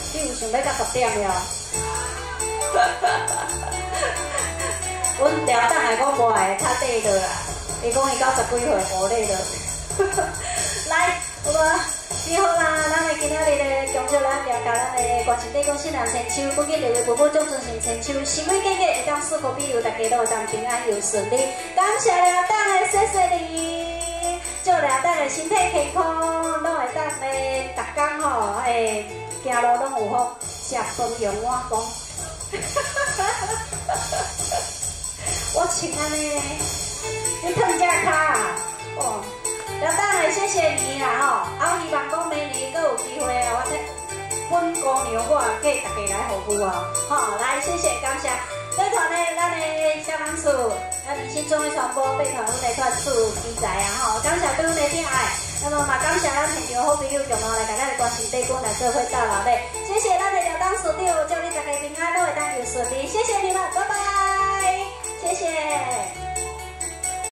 你有想要到10点了？阮廖等来讲无爱较短的啦，伊讲伊到10几岁无咧了。来，你好啦，咱的今仔日咧，恭祝咱家甲咱的关心地公新郎千秋，恭喜各位父母祝尊成千秋，心愿结会当事故庇佑，大家都会当平安又顺利。感谢廖等的，谢谢你，祝廖等的身体健康，拢会当咧，逐工吼，行路拢有福，食饭用碗公。我请安尼，你疼只脚哦。廖等的，谢谢你啦吼，啊，希望讲明年阁有机会啊，我本姑娘我给大家来服务哦，吼，来谢谢感谢。带团呢，咱的小帮厝，明星综艺传播带团阮的团处期待啊吼，感谢对阮的疼爱，那么嘛感谢咱现场好朋友共同来甲咱的关心地公来做伙斗老嘞，谢谢咱的廖当署长，祝你大家平安，都会当有顺利，谢谢你们，拜拜，谢谢。